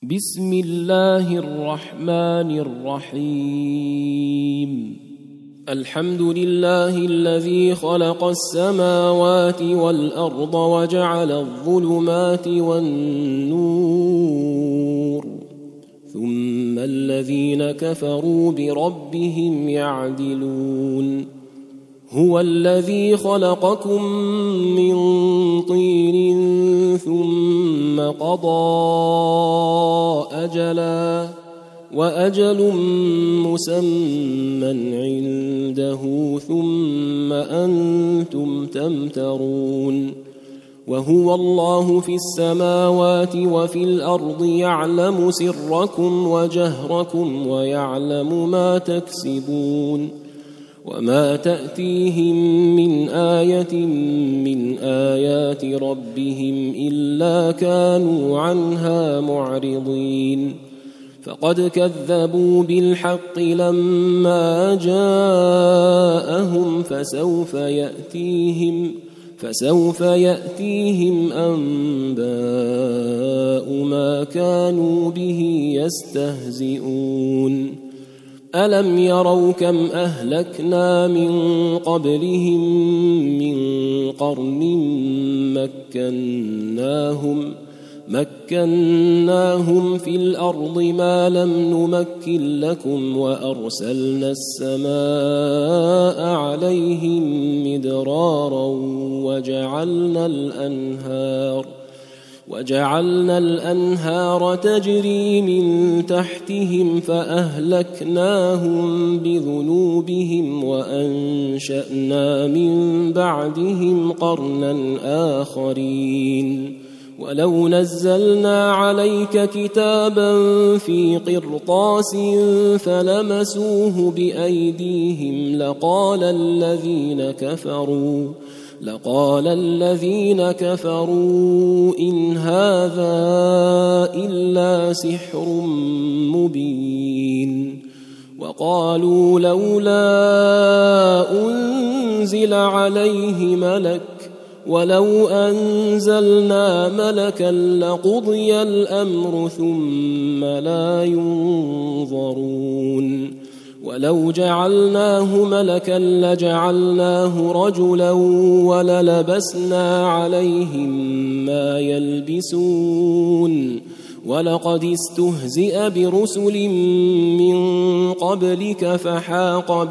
بسم الله الرحمن الرحيم. الحمد لله الذي خلق السماوات والأرض وجعل الظلمات والنور، ثم الذين كفروا بربهم يعدلون. هو الذي خلقكم من طين ثم قضى أجلا وأجل مسمى عنده ثم أنتم تمترون. وهو الله في السماوات وفي الأرض يعلم سركم وجهركم ويعلم ما تكسبون. وما تأتيهم من آية من آيات ربهم إلا كانوا عنها معرضين. فقد كذبوا بالحق لما جاءهم فسوف يأتيهم أنباء ما كانوا به يستهزئون. ألم يروا كم أهلكنا من قبلهم من قرن مكناهم في الأرض ما لم نمكن لكم، وأرسلنا السماء عليهم مدرارا وجعلنا الأنهار تجري من تحتهم فأهلكناهم بذنوبهم وأنشأنا من بعدهم قرنا آخرين. ولو نزلنا عليك كتابا في قرطاس فلمسوه بأيديهم لقال الذين كفروا إن هذا إلا سحر مبين. وقالوا لولا أنزل عليه ملك ولو أنزلنا ملكا لقضي الأمر ثم لا ينظرون. ولو جعلناه ملكا لجعلناه رجلا وللبسنا عليهم ما يلبسون. ولقد استهزئ برسل من قبلك فحاق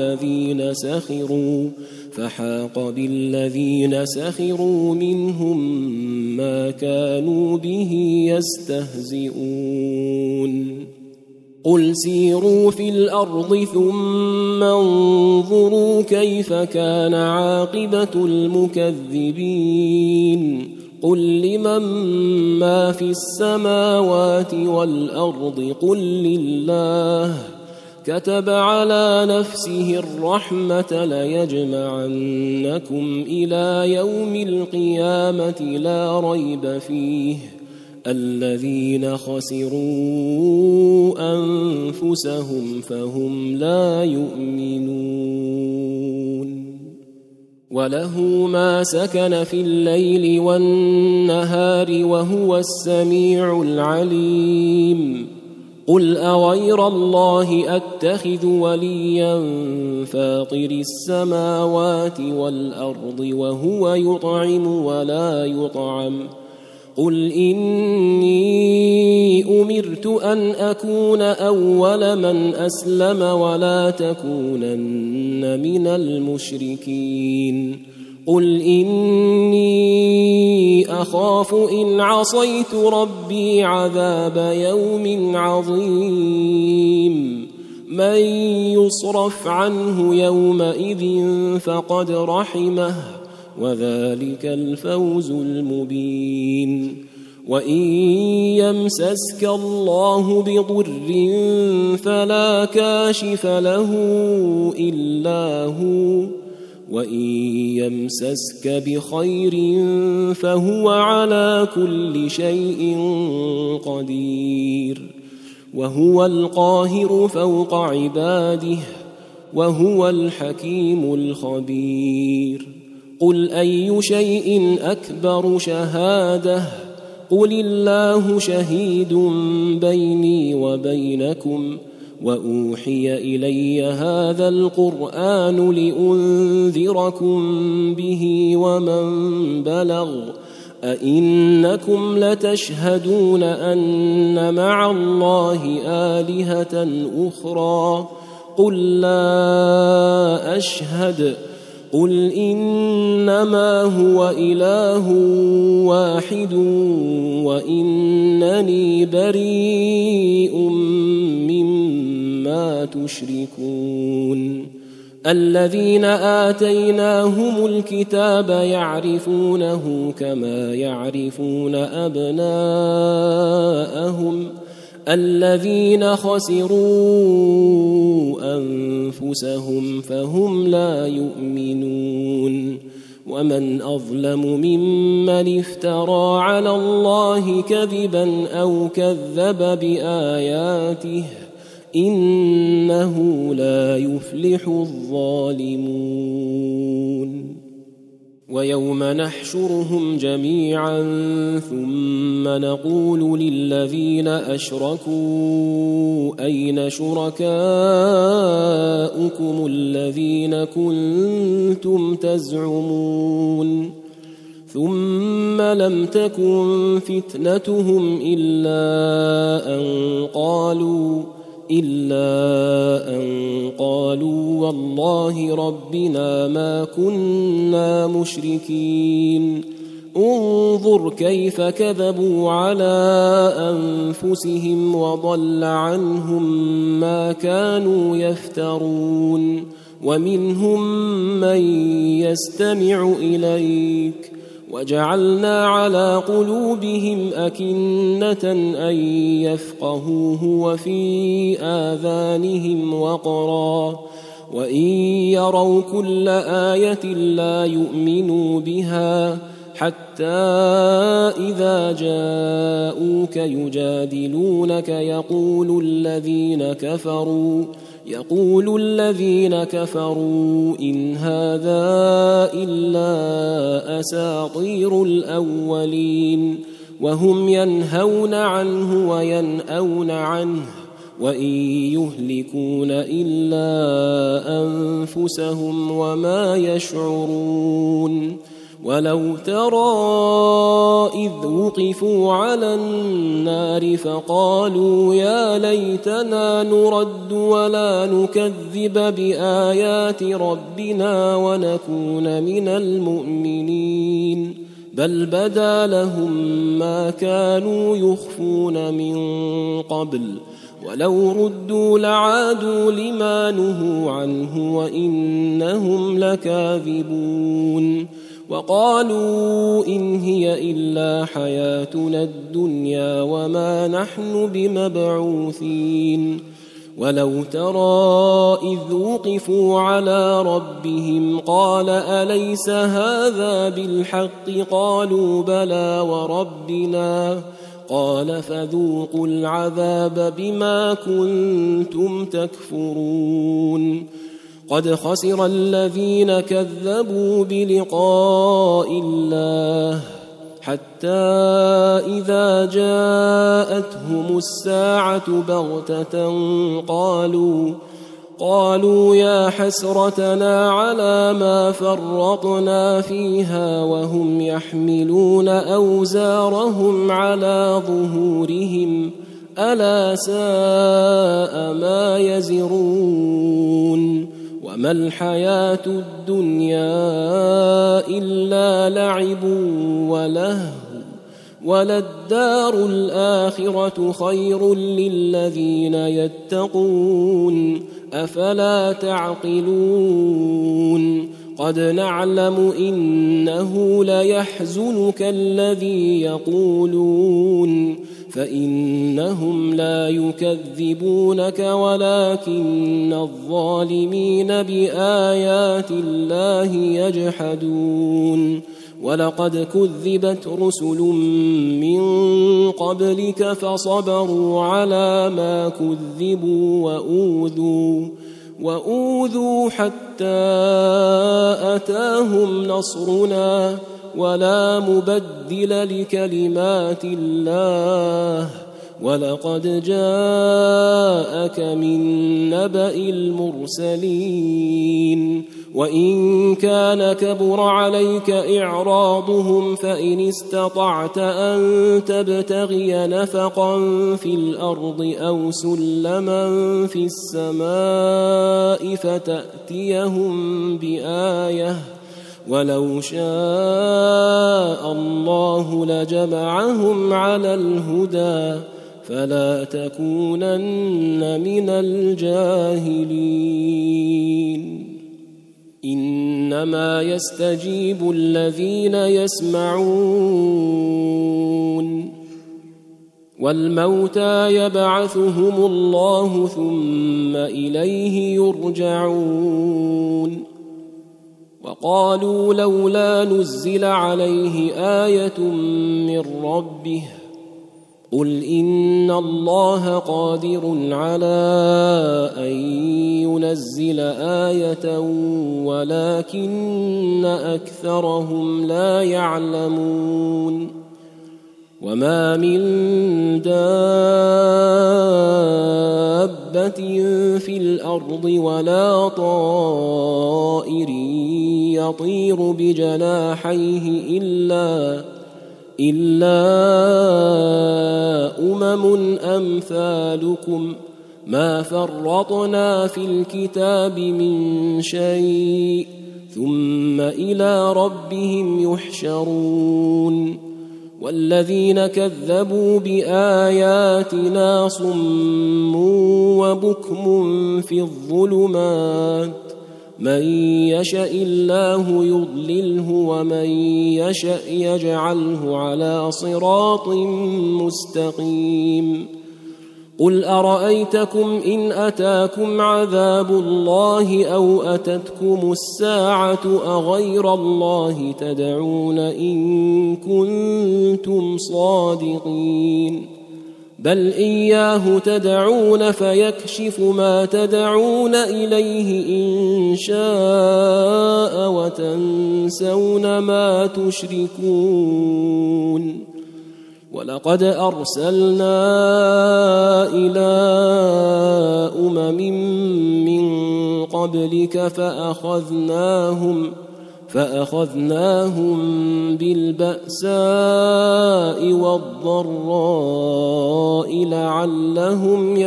بالذين سخروا منهم ما كانوا به يستهزئون. قل سيروا في الأرض ثم انظروا كيف كان عاقبة المكذبين. قل لمن ما في السماوات والأرض قل لله. كتب على نفسه الرحمة ليجمعنكم إلى يوم القيامة لا ريب فيه. الذين خسروا أنفسهم فهم لا يؤمنون. وله ما سكن في الليل والنهار وهو السميع العليم. قل أغير الله أتخذ وليا فاطر السماوات والأرض وهو يطعم ولا يطعم. قل إني أمرت أن أكون أول من أسلم ولا تكونن من المشركين. قل إني أخاف إن عصيت ربي عذاب يوم عظيم. من يصرف عنه يومئذ فقد رحمه وذلك الفوز المبين. وإن يمسسك الله بضر فلا كاشف له إلا هو، وإن يمسسك بخير فهو على كل شيء قدير. وهو القاهر فوق عباده وهو الحكيم الخبير. قل أي شيء أكبر شهادة قل الله شهيد بيني وبينكم وأوحي إلي هذا القرآن لأنذركم به ومن بلغ أئنكم لتشهدون أن مع الله آلهة أخرى قل لا أشهد قل إنما هو إله واحد وإنني بريء مما تشركون الذين آتيناهم الكتاب يعرفونه كما يعرفون أبناءهم الذين خسروا أنفسهم فهم لا يؤمنون ومن أظلم ممن افترى على الله كذبا أو كذب بآياته إنه لا يفلح الظالمون ويوم نحشرهم جميعا ثم نقول للذين أشركوا أين شركاؤكم الذين كنتم تزعمون ثم لم تكن فتنتهم إلا أن قالوا والله ربنا ما كنا مشركين انظر كيف كذبوا على أنفسهم وضل عنهم ما كانوا يفترون ومنهم من يستمع إليك وجعلنا على قلوبهم أكنة أن يفقهوه وفي آذانهم وقرا وإن يروا كل آية لا يؤمنوا بها حتى إذا جاءوك يجادلونك يقول الذين كفروا إن هذا إلا أساطير الأولين وهم ينهون عنه وينأون عنه وإن يهلكون إلا أنفسهم وما يشعرون ولو ترى إذ وقفوا على النار فقالوا يا ليتنا نرد ولا نكذب بآيات ربنا ونكون من المؤمنين بل بدا لهم ما كانوا يخفون من قبل ولو ردوا لعادوا لما نهوا عنه وإنهم لكاذبون وقالوا إن هي إلا حياتنا الدنيا وما نحن بمبعوثين ولو ترى إذ وقفوا على ربهم قال أليس هذا بالحق قالوا بلى وربنا قال فذوقوا العذاب بما كنتم تكفرون قد خسر الذين كذبوا بلقاء الله حتى إذا جاءتهم الساعة بغتة قالوا يا حسرتنا على ما فرطنا فيها وهم يحملون أوزارهم على ظهورهم ألا ساء ما يزرون وما الحياة الدنيا إلا لعب ولهو وللدار الآخرة خير للذين يتقون أفلا تعقلون قد نعلم إنه ليحزنك الذي يقولون فإنهم لا يكذبونك ولكن الظالمين بآيات الله يجحدون ولقد كذبت رسل من قبلك فصبروا على ما كذبوا وأوذوا حتى أتاهم نصرنا ولا مبدل لكلمات الله ولقد جاءك من نبأ المرسلين وإن كان كبر عليك إعراضهم فإن استطعت أن تبتغي نفقا في الأرض أو سلما في السماء فتأتيهم بآية ولو شاء الله لجمعهم على الهدى فلا تكونن من الجاهلين إنما يستجيب الذين يسمعون والموتى يبعثهم الله ثم إليه يرجعون وقالوا لولا نزل عليه آية من ربه قل إن الله قادر على أن ينزل آية ولكن أكثرهم لا يعلمون وما من دابة في الأرض ولا طائر يطير بجناحيه إلا أمم أمثالكم ما فرطنا في الكتاب من شيء ثم إلى ربهم يحشرون والذين كذبوا بآياتنا صم وبكم في الظلمات من يشاء الله يضلله ومن يشاء يجعله على صراط مستقيم قل أرأيتكم إن أتاكم عذاب الله أو أتتكم الساعة أغير الله تدعون إن كنتم صادقين بل إياه تدعون فيكشف ما تدعون إليه إن شاء وتنسون ما تشركون ولقد أرسلنا إلى أمم من قبلك فأخذناهم بالبأساء والضراء لعلهم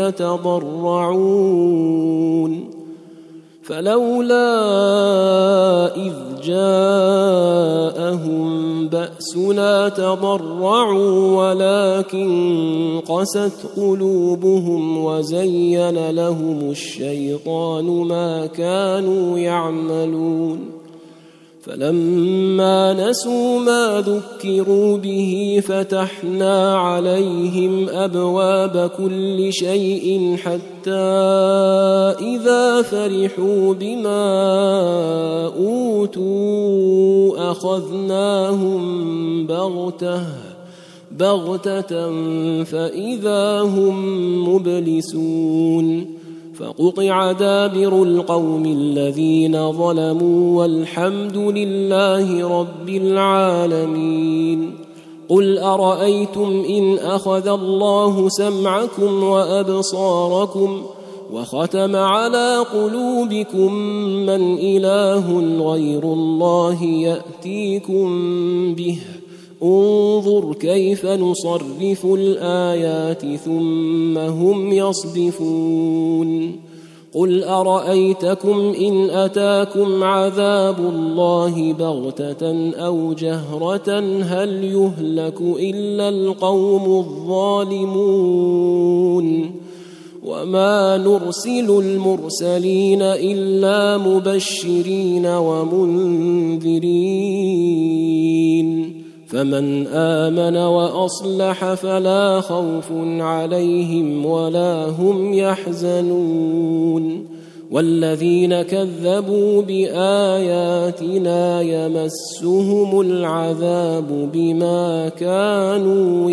يتضرعون فلولا إذ جاءهم بأسنا تضرعوا ولكن قست قلوبهم وزين لهم الشيطان ما كانوا يعملون فلما نسوا ما ذكروا به فتحنا عليهم أبواب كل شيء حتى إذا فرحوا بما أوتوا أخذناهم بغتة فإذا هم مبلسون فقطع دابر القوم الذين ظلموا والحمد لله رب العالمين قل أرأيتم إن أخذ الله سمعكم وأبصاركم وختم على قلوبكم من إله غير الله يأتيكم به انظر كيف نصرف الآيات ثم هم يصدفون قل أرأيتكم إن أتاكم عذاب الله بغتة أو جهرة هل يهلك إلا القوم الظالمون وما نرسل المرسلين إلا مبشرين ومنذرين فمن آمن وأصلح فلا خوف عليهم ولا هم يحزنون والذين كذبوا بآياتنا يمسهم العذاب بما كانوا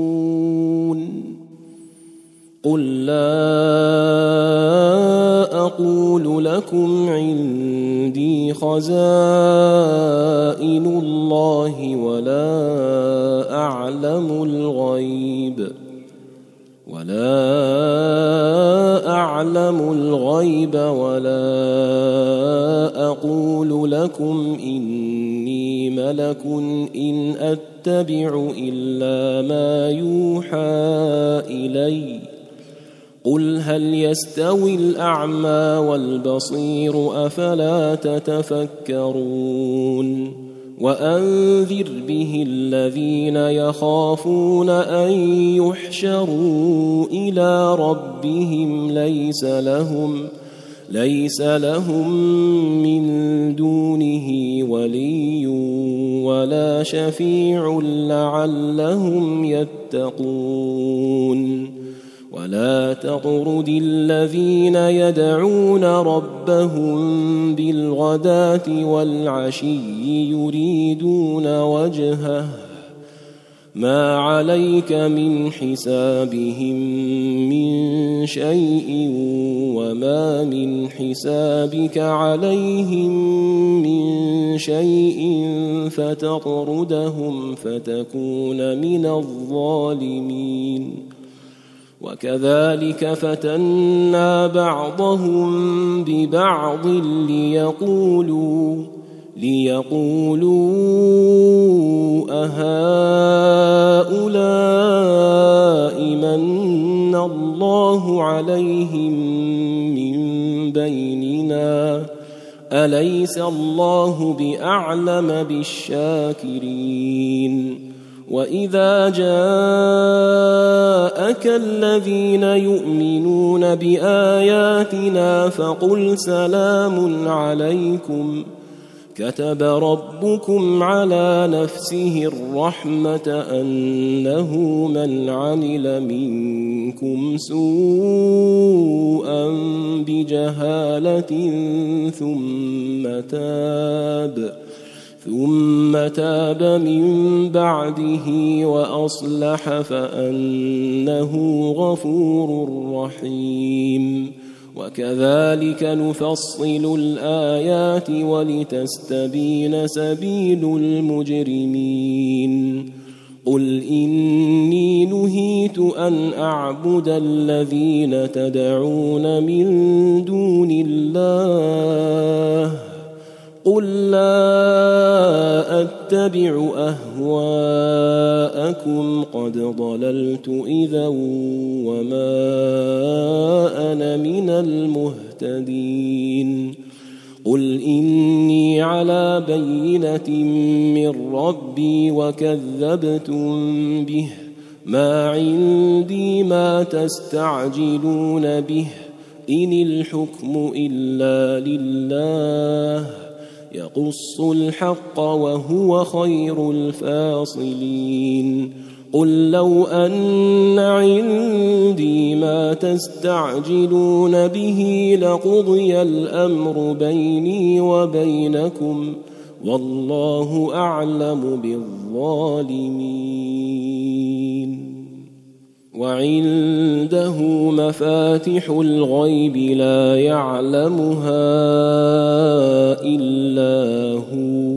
يفسقون قل لا أقول لكم عندي خزائن الله ولا أعلم الغيب ولا أقول لكم إني ملك إن أتبع إلا ما يوحى إلي قل هل يستوي الأعمى والبصير أفلا تتفكرون وأنذر به الذين يخافون أن يحشروا إلى ربهم ليس لهم من دونه ولي ولا شفيع لعلهم يتقون ولا تطرد الذين يدعون ربهم بالغداة والعشي يريدون وجهه ما عليك من حسابهم من شيء وما من حسابك عليهم من شيء فتطردهم فتكون من الظالمين وكذلك فتنا بعضهم ببعض ليقولوا أهؤلاء من الله عليهم من بيننا أليس الله بأعلم بالشاكرين وإذا جاءك الذين يؤمنون بآياتنا فقل سلام عليكم كتب ربكم على نفسه الرحمة أنه من عمل منكم سوءا بجهالة ثم تاب من بعده وأصلح فأنه غفور رحيم وكذلك نفصل الآيات ولتستبين سبيل المجرمين قل إني نهيت أن أعبد الذين تدعون من دون الله قل لا أتبع أهواءكم قد ضللت إذا وما أنا من المهتدين قل إني على بينة من ربي وكذبتم به ما عندي ما تستعجلون به إن الحكم إلا لله يقص الحق وهو خير الفاصلين قل لو أن عندي ما تستعجلون به لقضي الأمر بيني وبينكم والله أعلم بالظالمين وعنده مفاتح الغيب لا يعلمها إلا هو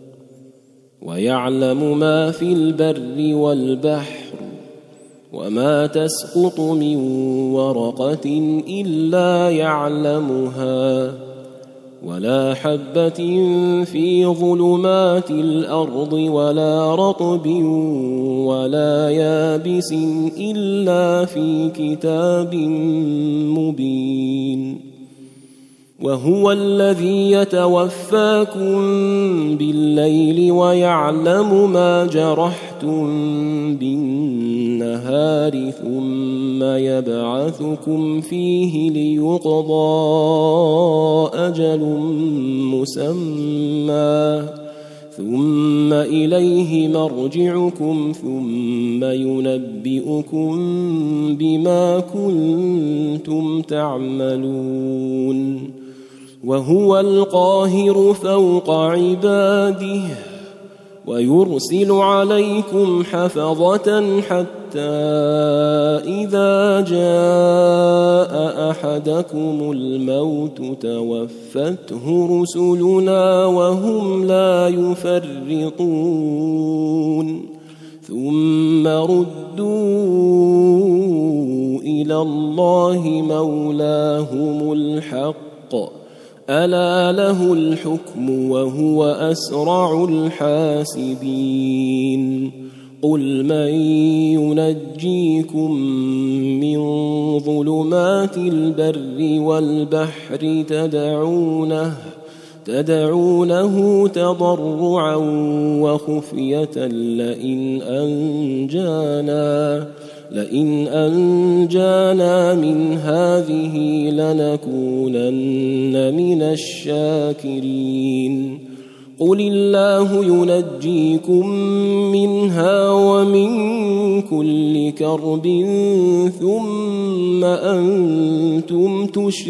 ويعلم ما في البر والبحر وما تسقط من ورقة إلا يعلمها ولا حبة في ظلمات الأرض ولا رطب ولا يابس إلا في كتاب مبين وهو الذي يتوفاكم بالليل ويعلم ما جرحتم بالنهار ثم يبعثكم فيه ليقضى أجل مسمى ثم إليه مرجعكم ثم ينبئكم بما كنتم تعملون وهو القاهر فوق عباده ويرسل عليكم حفظة حتى إذا جاء أحدكم الموت توفته رسلنا وهم لا يفرطون ثم ردوا إلى الله مولاهم الحق ألا له الحكم وهو أسرع الحاسبين قل من ينجيكم من ظلمات البر والبحر تدعونه تضرعا وخفية لئن أنجانا من هذه لنكونن من الشاكرين قل الله ينجيكم منها ومن كل كرب ثم أنتم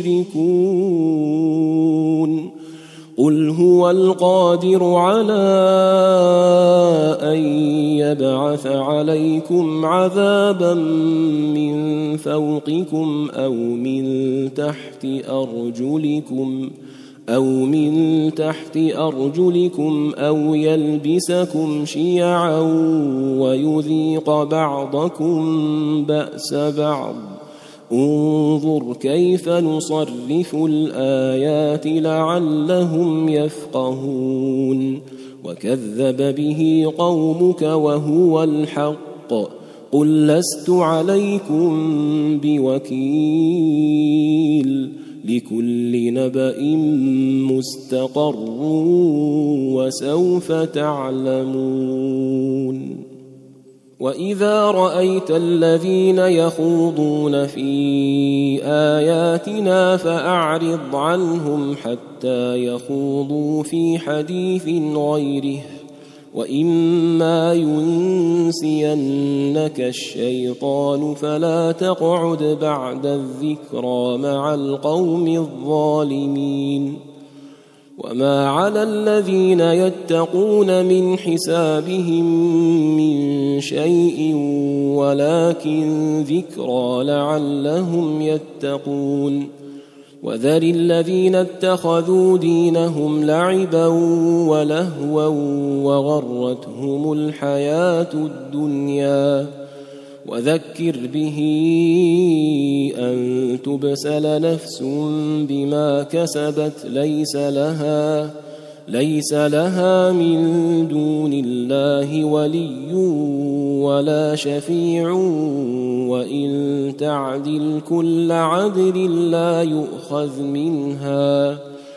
تشركون قل هو القادر على أن يبعث عليكم عذابا من فوقكم أو من تحت أرجلكم أو يلبسكم شيعا ويذيق بعضكم بأس بعض انظر كيف نصرف الآيات لعلهم يفقهون وكذب به قومك وهو الحق قل لست عليكم بوكيل لكل نبأ مستقر وسوف تعلمون وإذا رأيت الذين يخوضون في آياتنا فأعرض عنهم حتى يخوضوا في حديث غيره وإما ينسينك الشيطان فلا تقعد بعد الذكرى مع القوم الظالمين وما على الذين يتقون من حسابهم من شيء ولكن ذكرى لعلهم يتقون وذر الذين اتخذوا دينهم لعبا ولهوا وغرتهم الحياة الدنيا وذكر به أن تبسل نفس بما كسبت ليس لها من دون الله ولي ولا شفيع وإن تعدل كل عدل لا يؤخذ منها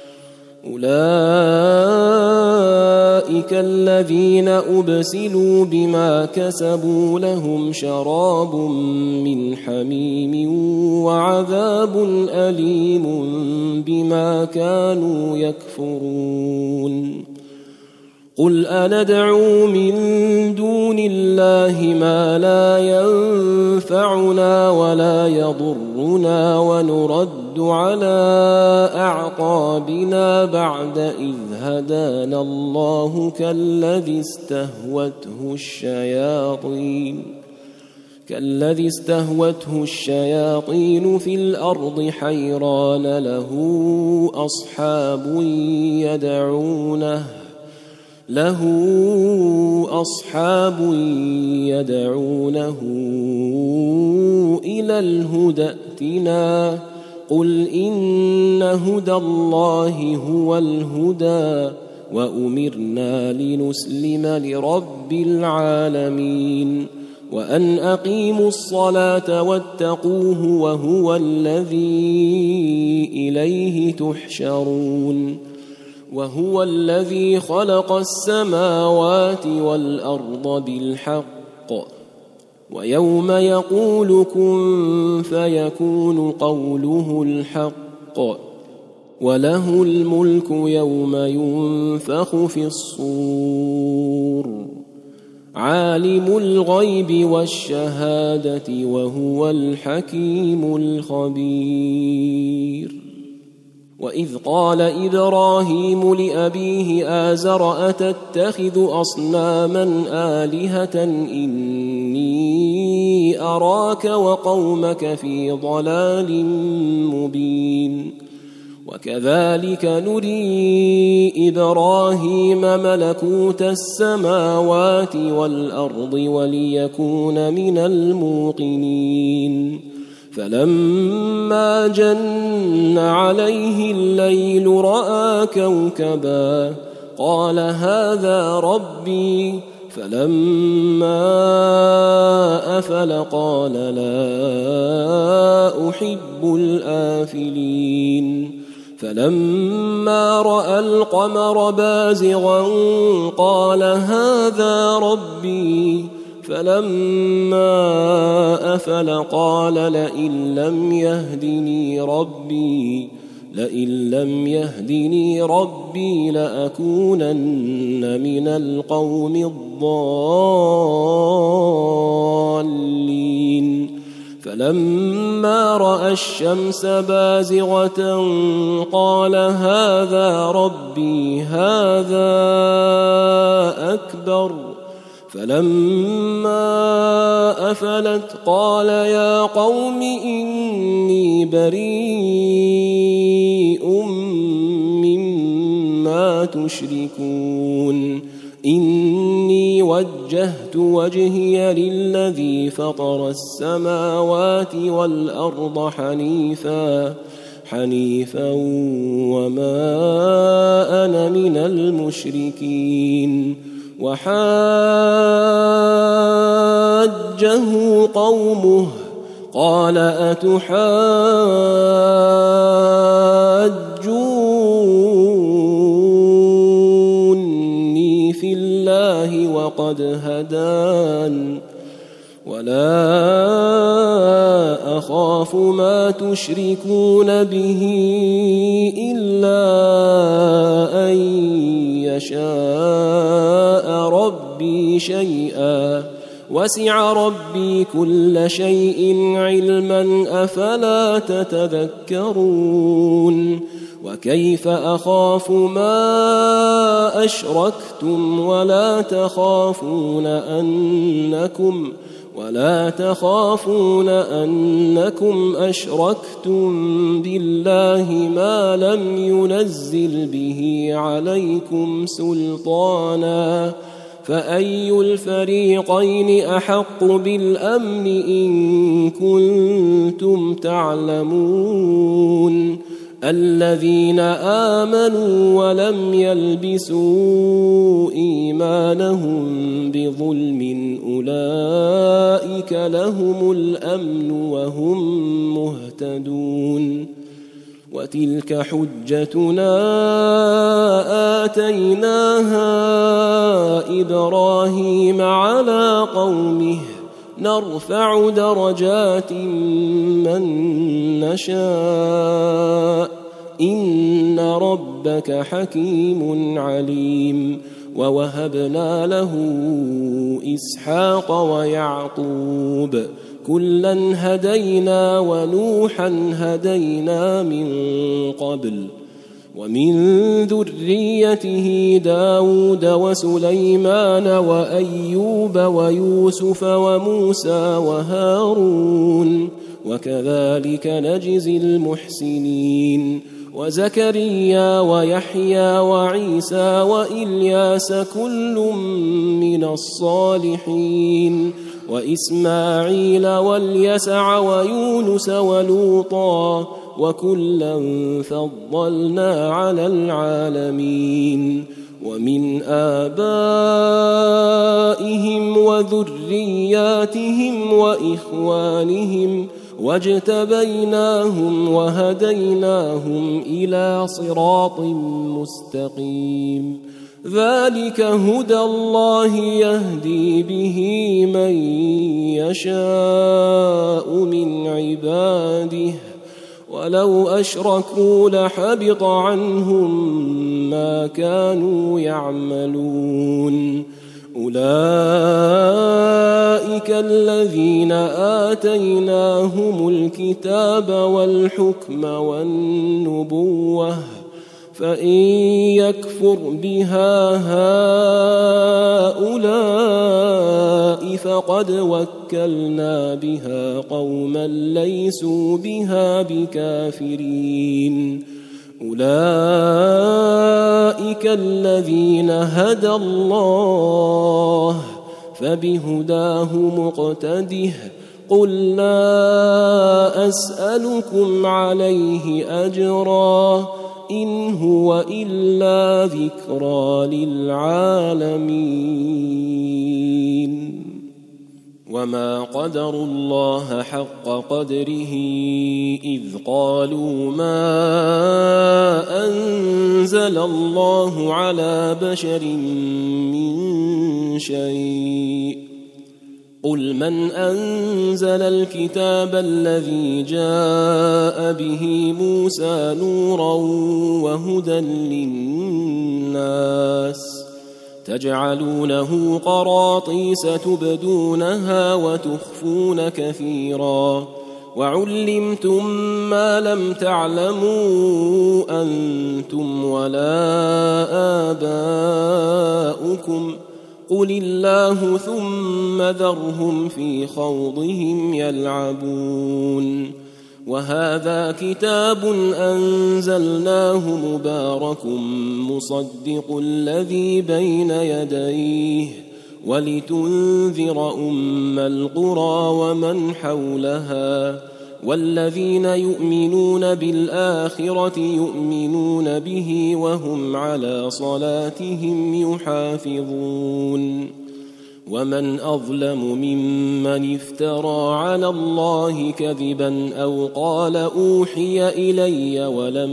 أولئك الذين أبسلوا بما كسبوا لهم شراب من حميم وعذاب أليم بما كانوا يكفرون قل أندعو من دون الله ما لا ينفعنا ولا يضرنا ونرد على أعقابنا بعد إذ هدانا الله كالذي استهوته الشياطين في الأرض حيران له أصحاب يدعونه إلى الهدى ائتنا قل إن هدى الله هو الهدى وأمرنا لنسلم لرب العالمين وأن أقيموا الصلاة واتقوه وهو الذي إليه تحشرون وهو الذي خلق السماوات والأرض بالحق ويوم يقول كن فيكون قوله الحق وله الملك يوم ينفخ في الصور عالم الغيب والشهادة وهو الحكيم الخبير وإذ قال إبراهيم لأبيه آزر أتتخذ أصناما آلهة إني إني أراك وقومك في ضلال مبين وكذلك نري إبراهيم ملكوت السماوات والأرض وليكون من الموقنين فلما جن عليه الليل رأى كوكبا قال هذا ربي فلما أفل قال لا أحب الآفلين فلما رأى القمر بازغا قال هذا ربي فلما أفل قال لئن لم يهدني ربي لأكونن من القوم الضالين فلما رأى الشمس بازغة قال هذا ربي هذا أكبر فلما أفلت قال يا قوم إني بريء مما تشركون إني وجهت وجهي للذي فطر السماوات والأرض حنيفا وما أنا من المشركين وحاجه قومه قال أتحاجوني في الله وقد هدان ولا أخاف ما تشركون به إلا أن يشاء ربي شيئا وسع ربي كل شيء علما أفلا تتذكرون وكيف أخاف ما أشركتم ولا تخافون أنكم أشركتم بالله ما لم ينزل به عليكم سلطانا فأي الفريقين أحق بالأمن إن كنتم تعلمون الذين آمنوا ولم يلبسوا إيمانهم بظلم أولئك لهم الأمن وهم مهتدون وتلك حجتنا آتيناها إبراهيم على قومه نرفع درجات من نشاء إن ربك حكيم عليم ووهبنا له إسحاق ويعقوب كلا هدينا ونوحا هدينا من قبل ومن ذريته داود وسليمان وأيوب ويوسف وموسى وهارون وكذلك نجزي المحسنين وزكريا ويحيى وعيسى وإلياس كل من الصالحين وإسماعيل واليسع ويونس ولوطا وكلا فضلنا على العالمين ومن آبائهم وذرياتهم وإخوانهم واجتبيناهم وهديناهم إلى صراط مستقيم ذلك هدى الله يهدي به من يشاء من عباده ولو أشركوا لحبط عنهم ما كانوا يعملون أولئك الذين آتيناهم الكتاب والحكم والنبوة فإن يكفر بها هؤلاء فقد وكلنا بها قوما ليسوا بها بكافرين أولئك الذين هدى الله فبهداه مقتده قل لا أسألكم عليه أجرا إن هو إلا ذكرى للعالمين وما قدروا الله حق قدره إذ قالوا ما أنزل الله على بشر من شيء قل من أنزل الكتاب الذي جاء به موسى نورا وهدى للناس تجعلونه قراطيس تبدونها وتخفون كثيرا وعلمتم ما لم تعلموا أنتم ولا آباؤكم قل الله ثم ذرهم في خوضهم يلعبون وهذا كتاب أنزلناه مبارك مصدق الذي بين يديه ولتنذر أم القرى ومن حولها والذين يؤمنون بالآخرة يؤمنون به وهم على صلاتهم يحافظون ومن أظلم ممن افترى على الله كذبا أو قال أوحي إلي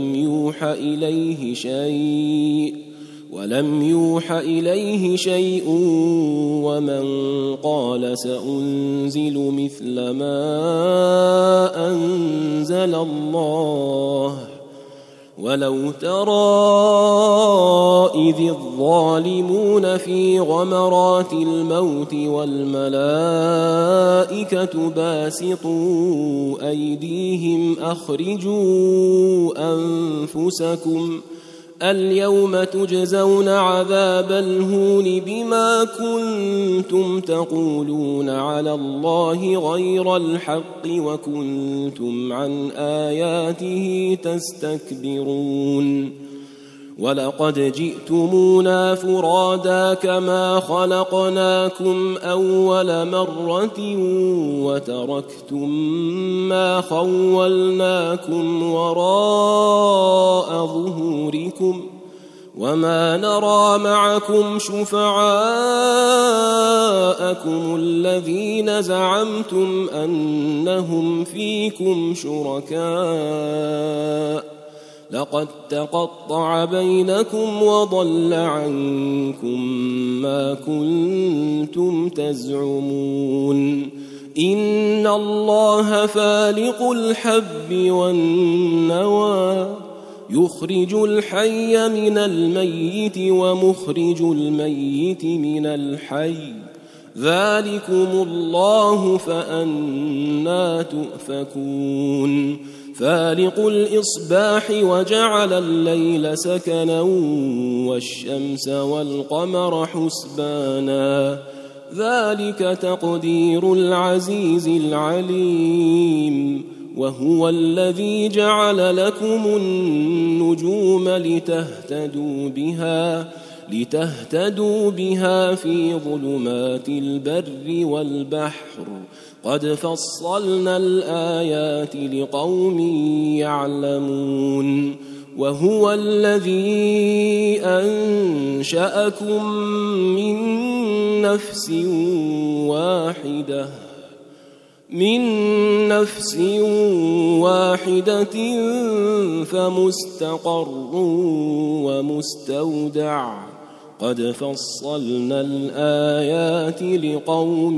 ولم يوح إليه شيء ومن قال سأنزل مثل ما أنزل الله ولو ترى إذ الظالمون في غمرات الموت والملائكة باسطوا أيديهم أخرجوا أنفسكم اليوم تجزون عذاب الهون بما كنتم تقولون على الله غير الحق وكنتم عن آياته تستكبرون ولقد جئتمونا فرادا كما خلقناكم أول مرة وتركتم ما خولناكم وراء ظهوركم وما نرى معكم شفعاءكم الذين زعمتم أنهم فيكم شركاء لقد تقطع بينكم وضل عنكم ما كنتم تزعمون إن الله فالق الحب والنوى يخرج الحي من الميت ومخرج الميت من الحي ذلكم الله فأنى تؤفكون فالق الإصباح وجعل الليل سكنا والشمس والقمر حسبانا ذلك تقدير العزيز العليم وهو الذي جعل لكم النجوم لتهتدوا بها في ظلمات البر والبحر قد فصلنا الآيات لقوم يعلمون وهو الذي أنشأكم من نفس واحدة فمستقر ومستودع قد فصلنا الآيات لقوم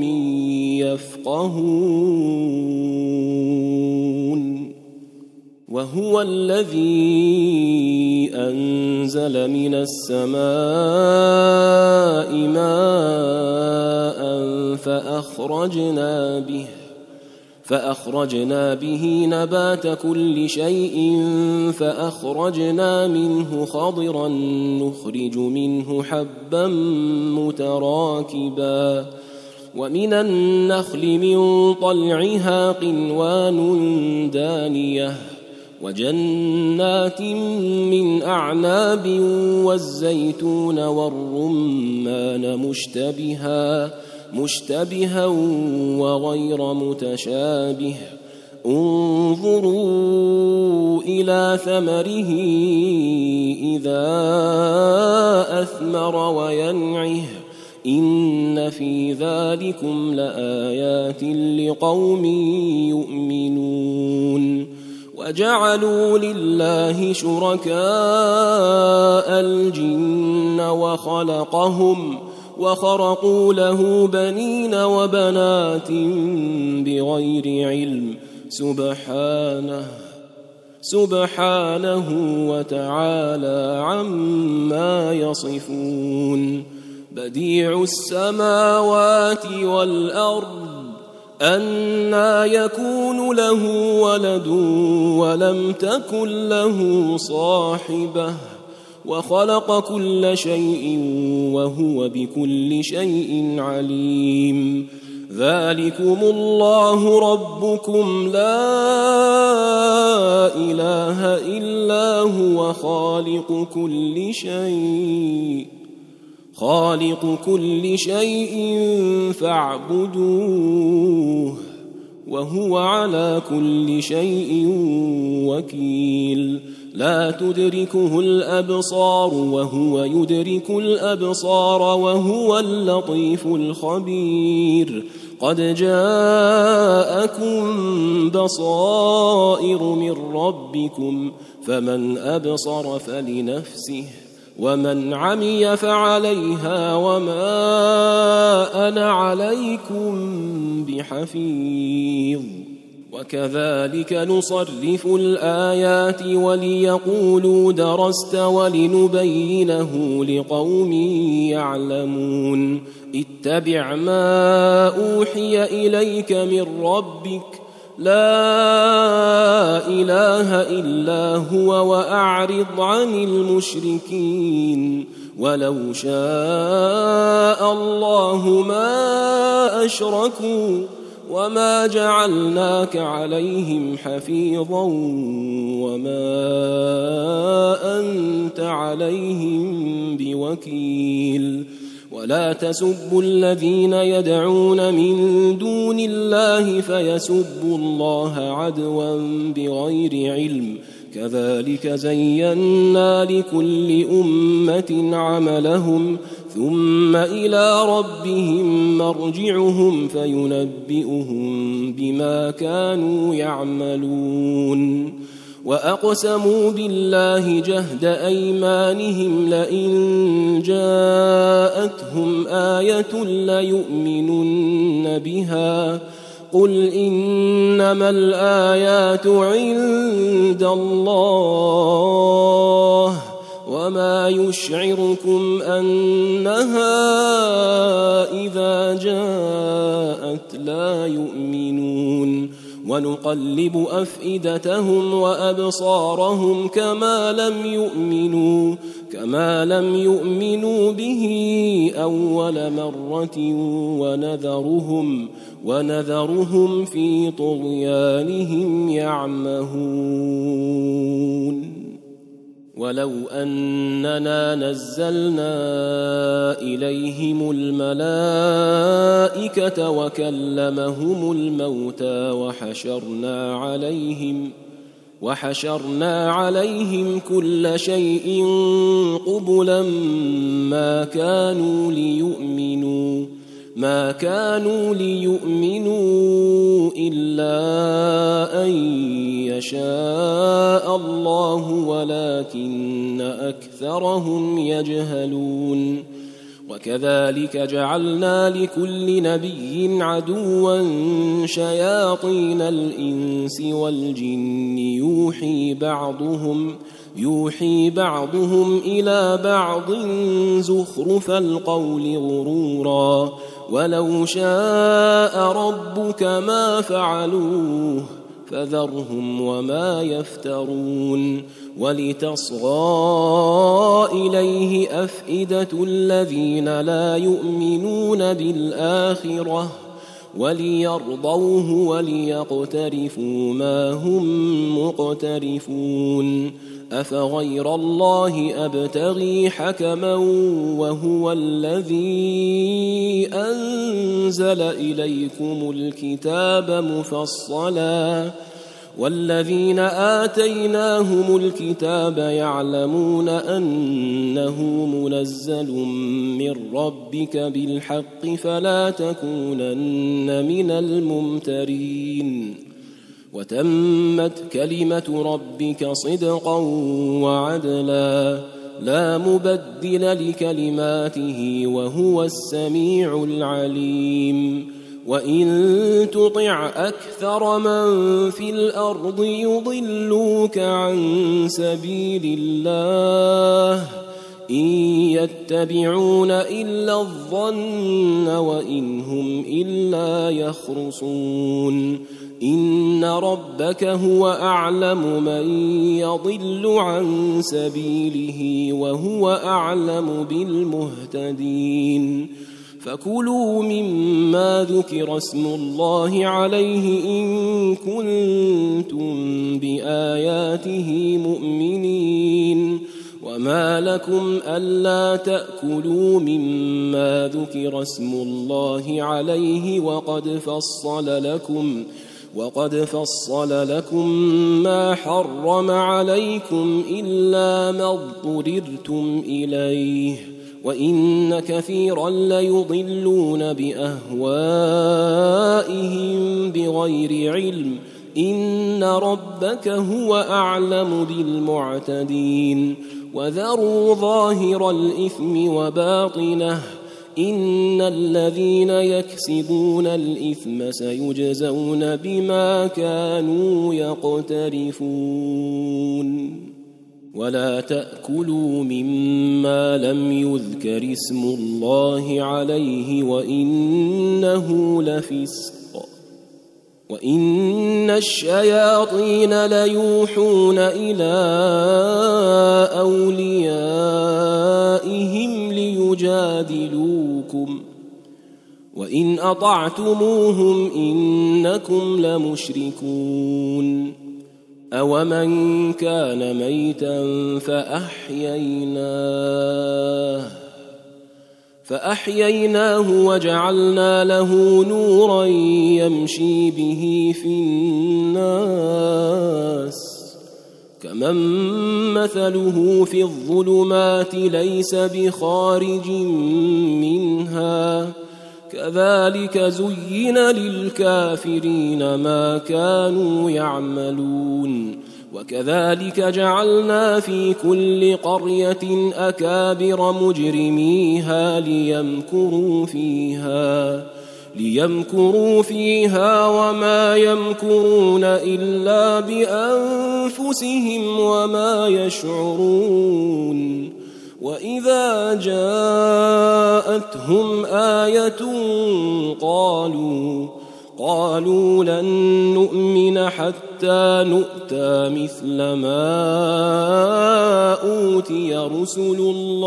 يفقهون وهو الذي أنزل من السماء ماء فأخرجنا به نبات كل شيء فأخرجنا منه خضرا نخرج منه حبا متراكبا ومن النخل من طلعها قنوان دانية وجنات من أعناب والزيتون والرمان مشتبها وغير متشابه انظروا إلى ثمره إذا أثمر وينعه إن في ذلكم لآيات لقوم يؤمنون وجعلوا لله شركاء الجن وخرقوا له بنين وبنات بغير علم سبحانه وتعالى عما يصفون بديع السماوات والأرض أنى يكون له ولد ولم تكن له صاحبة وخلق كل شيء وهو بكل شيء عليم ذلكم الله ربكم لا إله إلا هو خالق كل شيء فاعبدوه وهو على كل شيء وكيل لا تدركه الأبصار وهو يدرك الأبصار وهو اللطيف الخبير قد جاءكم بصائر من ربكم فمن أبصر فلنفسه ومن عمي فعليها وما أنا عليكم بحفيظ وكذلك نصرف الآيات وليقولوا درست ولنبينه لقوم يعلمون اتبع ما أوحي إليك من ربك لا إله إلا هو وأعرض عن المشركين ولو شاء الله ما أشركوا وما جعلناك عليهم حفيظا وما أنت عليهم بوكيل ولا تسبوا الذين يدعون من دون الله فيسبوا الله عدوا بغير علم كذلك زينا لكل أمة عملهم ثم إلى ربهم مرجعهم فينبئهم بما كانوا يعملون وأقسموا بالله جهد أيمانهم لئن جاءتهم آية ليؤمنن بها قل إنما الآيات عند الله وما يشعركم أنها إذا جاءت لا يؤمنون ونقلب أفئدتهم وأبصارهم كما لم يؤمنوا به أول مرة ونذرهم في طغيانهم يعمهون ولو أننا نزلنا إليهم الملائكة وكلمهم الموتى وحشرنا عليهم كل شيء قبلا ما كانوا ليؤمنوا إلا أن يشاء الله ولكن أكثرهم يجهلون وكذلك جعلنا لكل نبي عدوا شياطين الإنس والجن يوحي بعضهم إلى بعض زخرف القول غرورا ولو شاء ربك ما فعلوه فذرهم وما يفترون ولتصغى إليه أفئدة الذين لا يؤمنون بالآخرة وليرضوه وليقترفوا ما هم مقترفون أفغير الله أبتغي حكما وهو الذي أنزل إليكم الكتاب مفصلا والذين آتيناهم الكتاب يعلمون أنه منزل من ربك بالحق فلا تكونن من الممترين وتمت كلمة ربك صدقا وعدلا لا مبدل لكلماته وهو السميع العليم وإن تطع أكثر من في الأرض يضلوك عن سبيل الله إن يتبعون إلا الظن وإن هم إلا يخرصون إن ربك هو أعلم من يضل عن سبيله وهو أعلم بالمهتدين فكلوا مما ذكر اسم الله عليه إن كنتم بآياته مؤمنين وما لكم ألا تأكلوا مما ذكر اسم الله عليه وقد فصل لكم ما حرم عليكم إلا ما اضطررتم إليه وإن كثيرا ليضلون بأهوائهم بغير علم إن ربك هو أعلم بالمعتدين وذروا ظاهر الإثم وباطنه إن الذين يكسبون الإثم سيجزون بما كانوا يقترفون ولا تأكلوا مما لم يذكر اسم الله عليه وإنه لفسق وإن الشياطين ليوحون إلى أوليائهم ليجادلوكم وإن أطعتموهم إنكم لمشركون أومن كان ميتا فأحييناه وجعلنا له نورا يمشي به في الناس كمن مثله في الظلمات ليس بخارج منها كذلك زين للكافرين ما كانوا يعملون وكذلك جعلنا في كل قرية أكابر مجرميها ليمكروا فيها وما يمكرون إلا بأنفسهم وما يشعرون وإذا جاءتهم آية قالوا لن نؤمن حتى نؤتى مثل ما أوتي رسل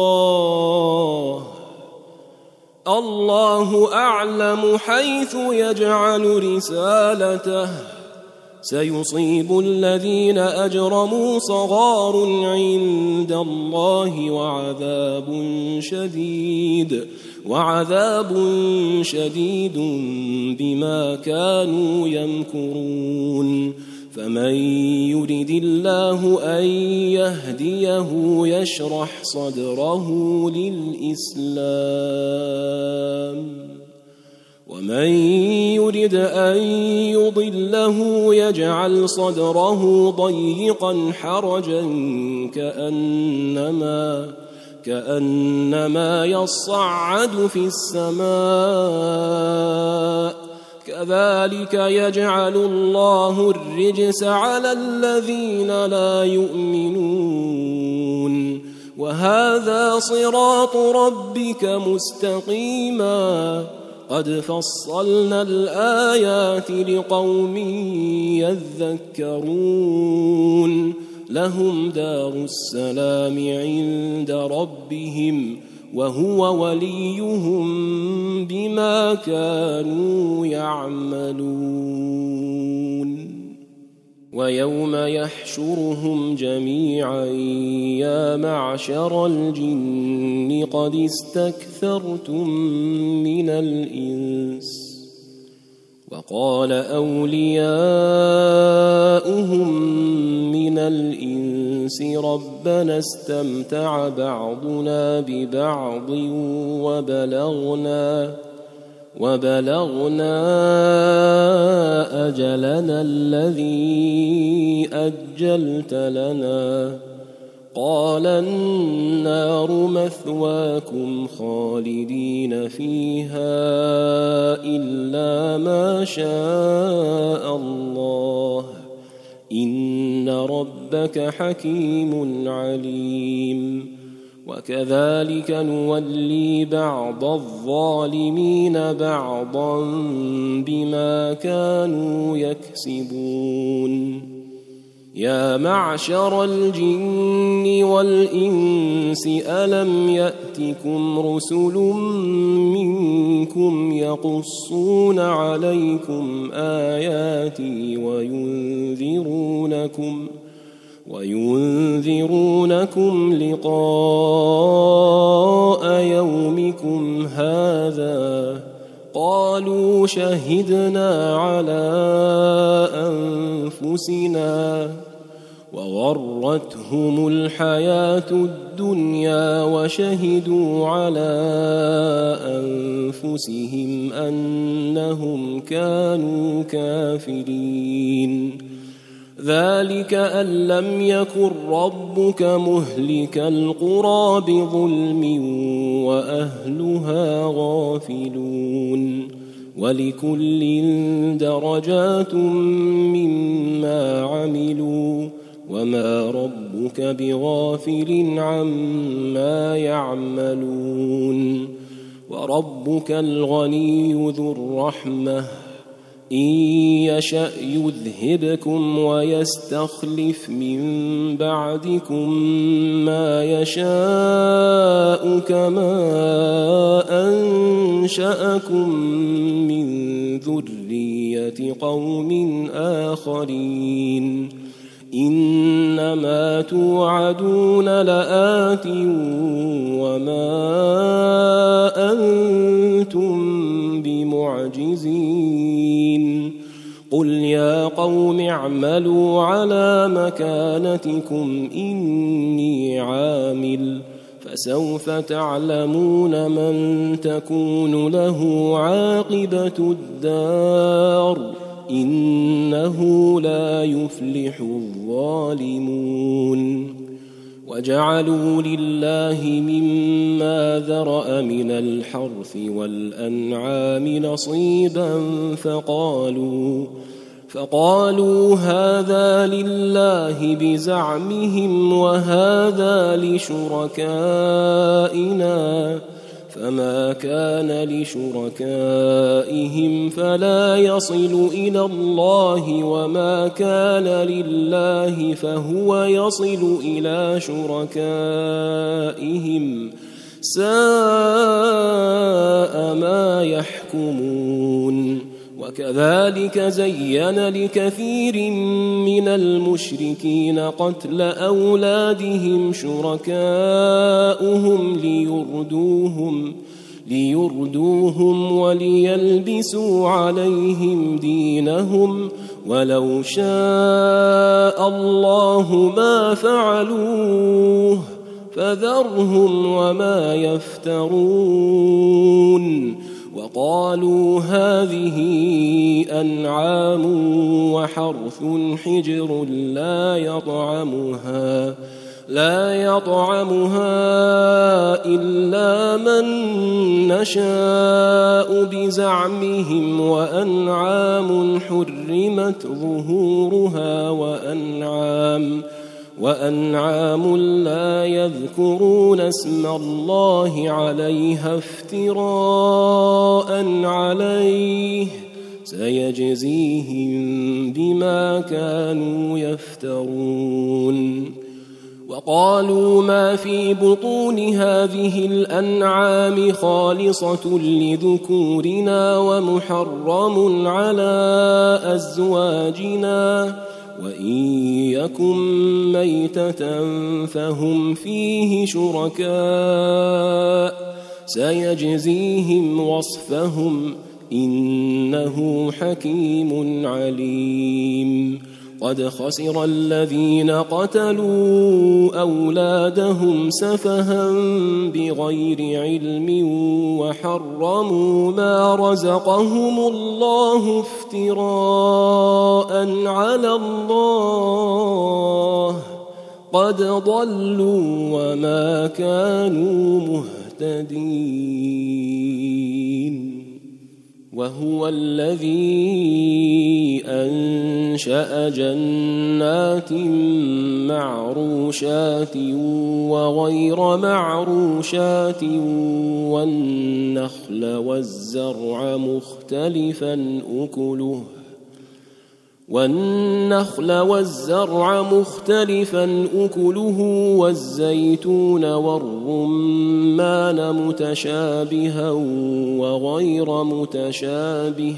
الله أعلم حيث يجعل رسالته سيصيب الذين أجرموا صغار عند الله وعذاب شديد بما كانوا يمكرون فمن يرد الله أن يهديه يشرح صدره للإسلام ومن يرد أن يضله يجعل صدره ضيقا حرجا كأنما يصعد في السماء كذلك يجعل الله الرجس على الذين لا يؤمنون وهذا صراط ربك مستقيما قد فصلنا الآيات لقوم يذكرون لهم دار السلام عند ربهم وهو وليهم بما كانوا يعملون ويوم يحشرهم جميعا يا معشر الجن قد استكثرتم من الإنس وقال أولياؤهم من الإنس ربنا استمتع بعضنا ببعض وبلغنا أجلنا الذي أجلت لنا قال النار مثواكم خالدين فيها إلا ما شاء الله إن ربك حكيم عليم وكذلك نولي بعض الظالمين بعضا بما كانوا يكسبون يا معشر الجن والإنس ألم يأتكم رسل منكم يقصون عليكم آياتي وينذرونكم لقاء يومكم هذا قالوا شهدنا على أنفسنا وغرتهم الحياة الدنيا وشهدوا على أنفسهم أنهم كانوا كافرين ذلك أن لم يكن ربك مهلك القرى بظلم وأهلها غافلون ولكل درجات مما عملوا وما ربك بغافل عما يعملون وربك الغني ذو الرحمة إن يشأ يذهبكم ويستخلف من بعدكم ما يشاء كما أنشأكم من ذرية قوم آخرين إنما توعدون لآت وما أنتم بمعجزين قل يا قوم اعملوا على مكانتكم إني عامل فسوف تعلمون من تكون له عاقبة الدار إنه لا يفلح الظالمون وجعلوا لله مما ذرأ من الحرث والأنعام نصيبا فقالوا هذا لله بزعمهم وهذا لشركائنا فما كان لشركائهم فلا يصل إلى الله وما كان لله فهو يصل إلى شركائهم ساء ما يحكمون وكذلك زين لكثير من المشركين قتل أولادهم شركاؤهم ليردوهم وليلبسوا عليهم دينهم ولو شاء الله ما فعلوه فذرهم وما يفترون وقالوا هذه أنعام وحرث حجر لا يطعمها إلا من نشاء بزعمهم وأنعام حرمت ظهورها وأنعام لا يذكرون اسم الله عليها افتراء عليه سيجزيهم بما كانوا يفترون. وقالوا ما في بطون هذه الأنعام خالصة لذكورنا ومحرم على أزواجنا وإن يكن ميتة فهم فيه شركاء سيجزيهم وصفهم إنه حكيم عليم. قد خسر الذين قتلوا أولادهم سفها بغير علم وحرموا ما رزقهم الله افتراء على الله قد ضلوا وما كانوا مهتدين. وهو الذي أنشأ جنات معروشات وغير معروشات والنخل والزرع مختلفا أكله والزيتون والرمان متشابها وغير متشابه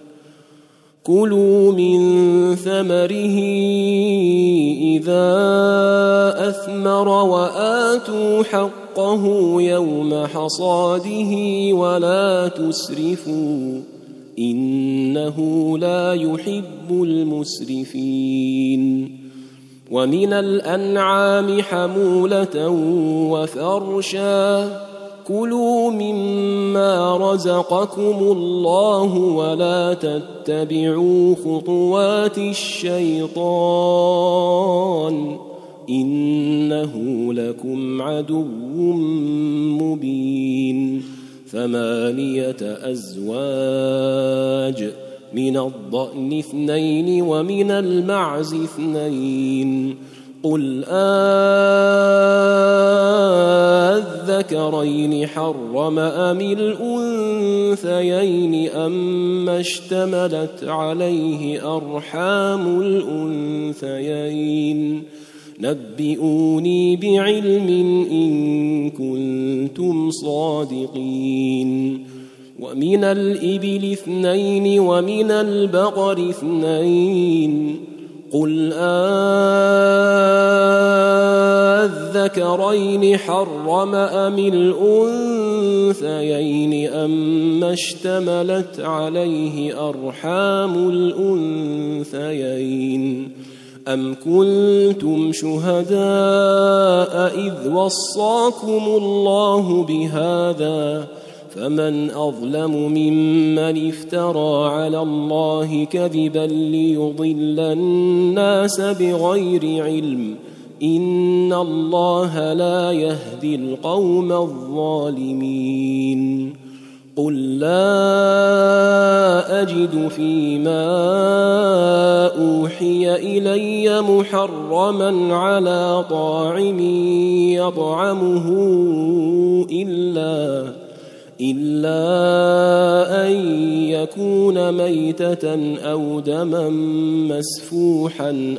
كلوا من ثمره إذا أثمر وآتوا حقه يوم حصاده ولا تسرفوا إنه لا يحب المسرفين. ومن الأنعام حمولة وفرشا كلوا مما رزقكم الله ولا تتبعوا خطوات الشيطان إنه لكم عدو مبين. 8 أزواج من الضأن 2 ومن المعز 2 قل أذكرين حرم أم الأنثيين أما اشتملت عليه أرحام الأنثيين نبئوني بعلم إن كنتم صادقين. ومن الإبل 2 ومن البقر 2 قل أذكرين حرم أم الأنثيين أما اشتملت عليه أرحام الأنثيين أم كنتم شهداء إذ وصاكم الله بهذا فمن أظلم ممن افترى على الله كذبا ليضل الناس بغير علم إن الله لا يهدي القوم الظالمين. قل لا أجد فيما أوحي إلي محرما على طاعم يطعمه إلا أن يكون ميتة أو دما مسفوحا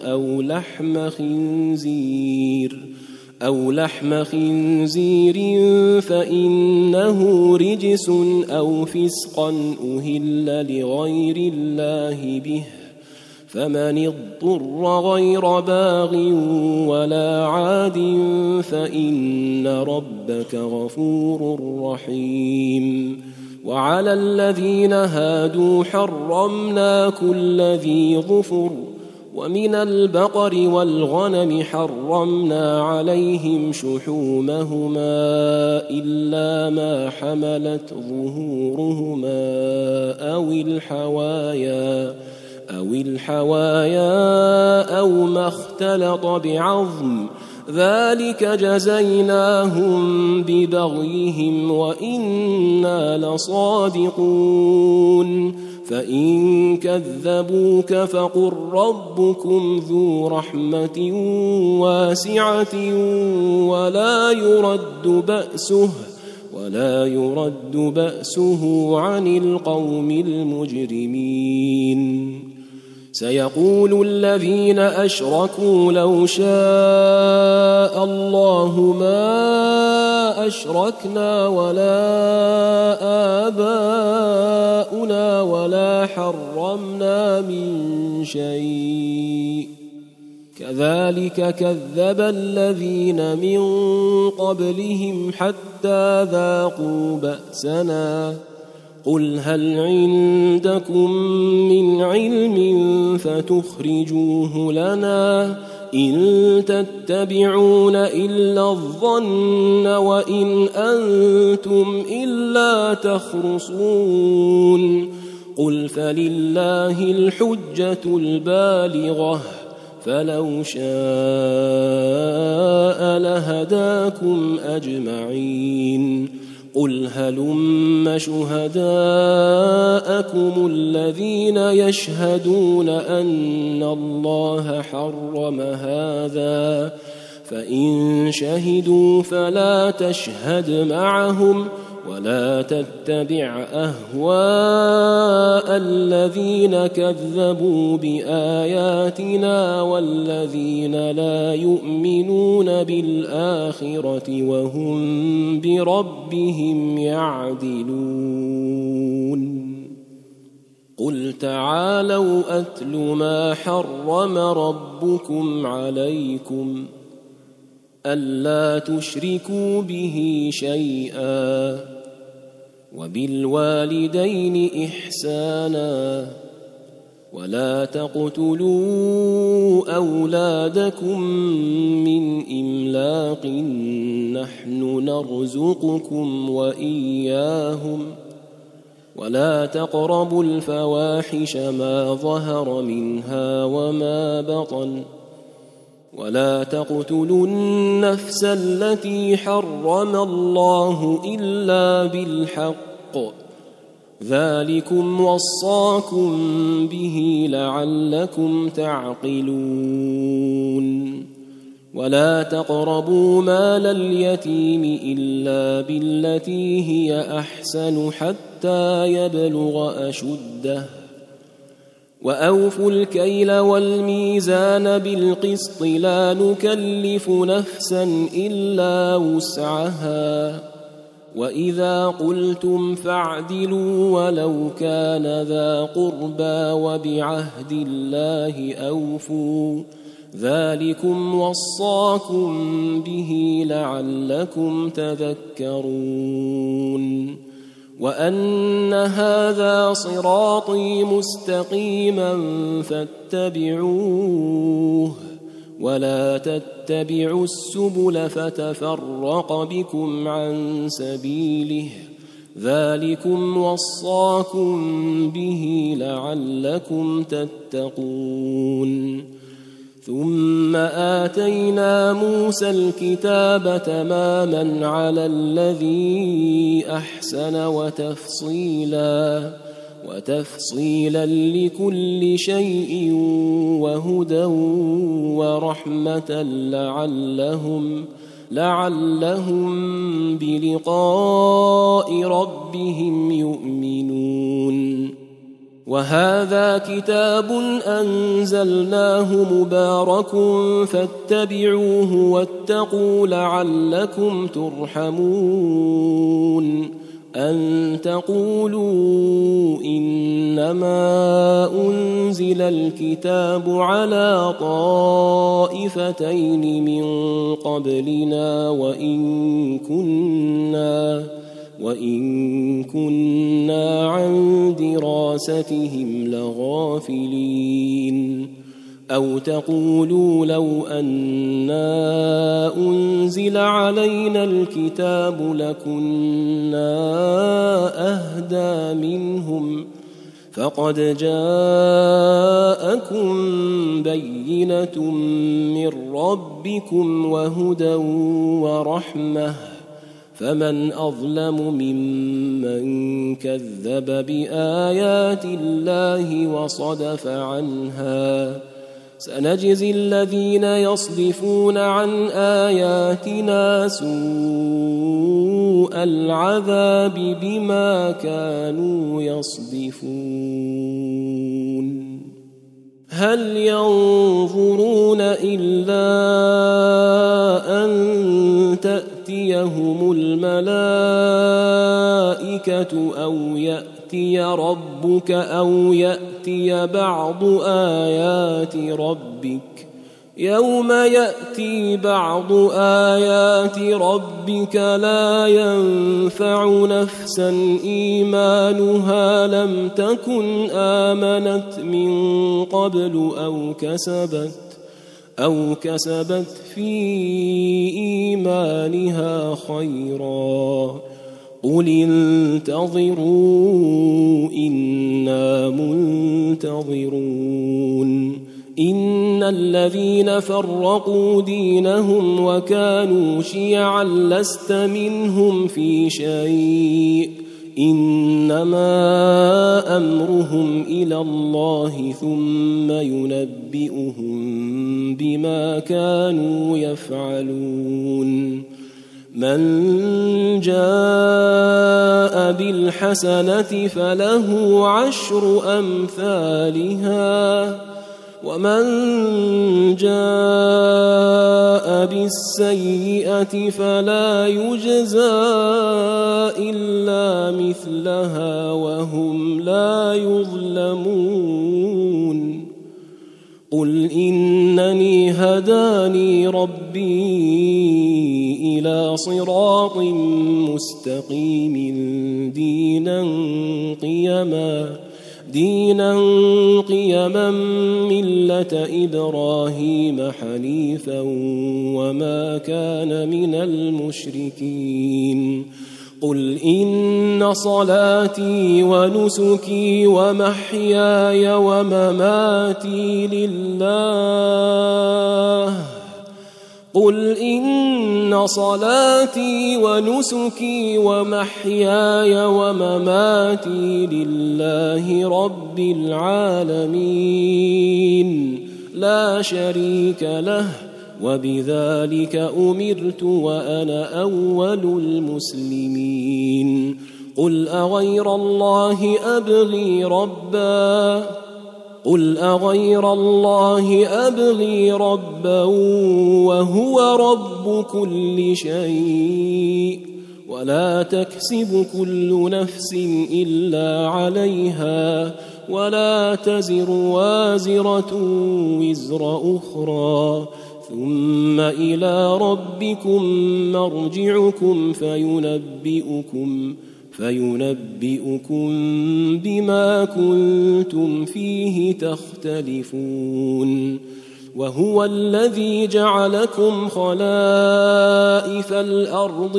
أو لحم خنزير فإنه رجس أو فسقا أهل لغير الله به فمن اضطر غير باغ ولا عاد فإن ربك غفور رحيم. وعلى الذين هادوا حرمنا كل ذي ظفر ومن البقر والغنم حرمنا عليهم شحومهما إلا ما حملت ظهورهما أو الحوايا أو ما اختلط بعظم ذلك جزيناهم ببغيهم وإنا لصادقون. فإن كذبوك فقل ربكم ذو رحمة واسعة ولا يرد بأسه عن القوم المجرمين. سيقول الذين أشركوا لو شاء الله ما أشركنا ولا آباؤنا ولا حرمنا من شيء كذلك كذب الذين من قبلهم حتى ذاقوا بأسنا قل هل عندكم من علم فتخرجوه لنا إن تتبعون إلا الظن وإن أنتم إلا تخرصون قل فلله الحجة البالغة فلو شاء لهداكم أجمعين قل هلم شهداءكم الذين يشهدون أن الله حرم هذا فإن شهدوا فلا تشهد معهم ولا تتبع أهواء الذين كذبوا بآياتنا والذين لا يؤمنون بالآخرة وهم بربهم يعدلون قل تعالوا أتل ما حرم ربكم عليكم ألا تشركوا به شيئا وبالوالدين إحسانا ولا تقتلوا أولادكم من إملاق نحن نرزقكم وإياهم ولا تقربوا الفواحش ما ظهر منها وما بطن ولا تقتلوا النفس التي حرم الله إلا بالحق ذلكم وصاكم به لعلكم تعقلون ولا تقربوا مال اليتيم إلا بالتي هي أحسن حتى يبلغ أشده وأوفوا الكيل والميزان بالقسط لا نكلف نفسا إلا وسعها وإذا قلتم فاعدلوا ولو كان ذا قربى وبعهد الله أوفوا ذلكم وصاكم به لعلكم تذكرون وأن هذا صراطي مستقيما فاتبعوه ولا تتبعوا السبل فتفرق بكم عن سبيله ذلكم وصاكم به لعلكم تتقون ثم آتينا موسى الكتاب تماما على الذي أحسن وتفصيلا لكل شيء وهدى ورحمة لعلهم بلقاء ربهم يؤمنون وهذا كتاب أنزلناه مبارك فاتبعوه واتقوا لعلكم ترحمون أن تقولوا إنما أنزل الكتاب على طائفتين من قبلنا وإن كنا عن دراستهم لغافلين أو تقولوا لو أنا أنزل علينا الكتاب لكنا أهدى منهم فقد جاءكم بينة من ربكم وهدى ورحمة فمن أظلم ممن كذب بآيات الله وصدف عنها سنجزي الذين يصدفون عن آياتنا سوء العذاب بما كانوا يصدفون هل ينظرون إلا أن تأتيهم الملائكة أو يأتي ربك أو يأتي بعض آيات ربك يوم يأتي بعض آيات ربك لا ينفع نفسا إيمانها لم تكن آمنت من قبل أو كسبت في إيمانها خيرا قل انتظروا إنا منتظرون إن الذين فرقوا دينهم وكانوا شيعا لست منهم في شيء إنما أمرهم إلى الله ثم ينبئهم بما كانوا يفعلون من جاء بالحسنة فله 10 أمثالها ومن جاء بالسيئة فلا يجزى إلا مثلها وهم لا يظلمون قل إنني هداني ربي إلى صراط مستقيم دينا قيما ملة إبراهيم حنيفا وما كان من المشركين قل إن صلاتي ونسكي ومحياي ومماتي لله قل إن صلاتي ونسكي ومحياي ومماتي لله رب العالمين لا شريك له وبذلك أمرت وأنا أول المسلمين قل أغير الله أبغي ربا وهو رب كل شيء ولا تكسب كل نفس إلا عليها ولا تزر وازرة وزر أخرى ثم إلى ربكم مرجعكم فينبئكم بما كنتم فيه تختلفون وهو الذي جعلكم خلائف الأرض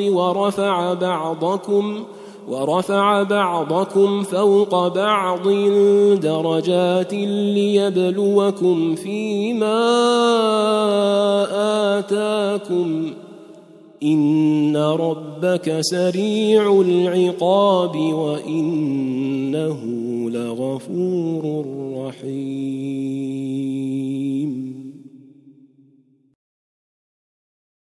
ورفع بعضكم فوق بعض درجات ليبلوكم فيما آتاكم إن ربك سريع العقاب وإنه لغفور رحيم